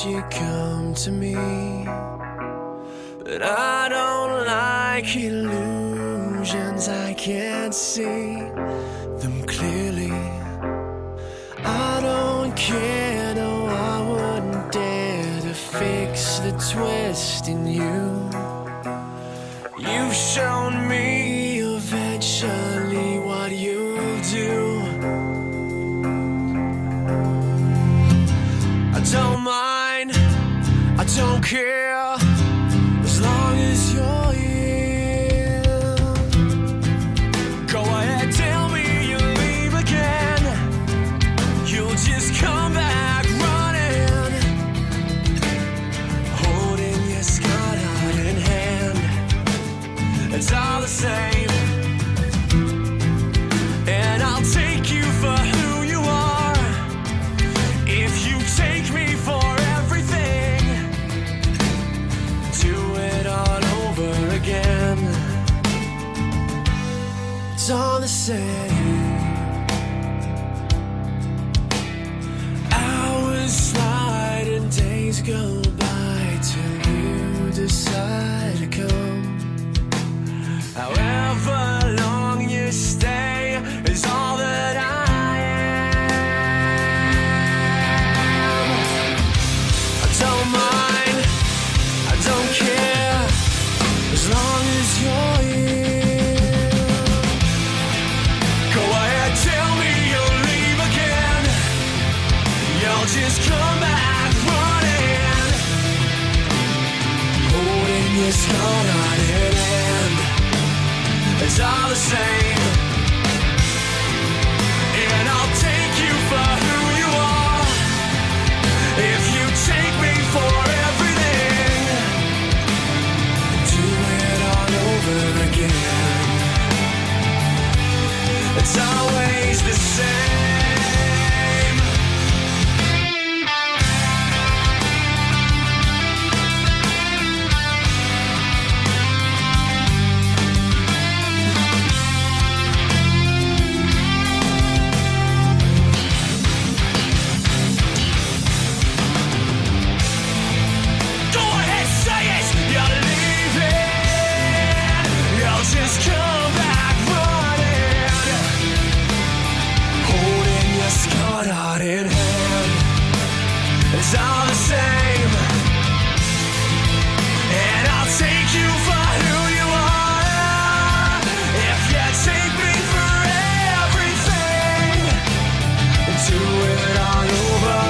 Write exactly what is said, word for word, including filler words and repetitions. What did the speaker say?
you come to me, but I don't like illusions. I can't see them clearly. I don't care, no, I wouldn't dare to fix the twist in you. You've shown me eventually what you do. I don't mind, I don't care, as long as you're here. Go ahead, tell me you'll leave again. You'll just come back running, holding your scarred heart in hand. It's all the same, and I'll take you for who you are. If you take me for everything, do it all over again. It's all the same. Hours slide and days go by till you decide to come. However long you stay is all that I am. I don't mind, I don't care, as long as you're here. Go ahead, tell me you'll leave again. You'll just come back running, holding your scarred heart in hand. It's all the same, and I'll take you for who you are. If you take me for everything, do it all over again. It's always the same. It's all the same, and I'll take you for who you are. If you take me for everything, do it all over